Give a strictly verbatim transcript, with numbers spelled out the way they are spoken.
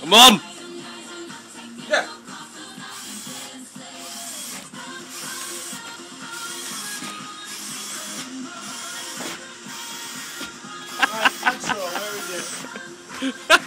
Come on! Yeah. Right, control, where is it?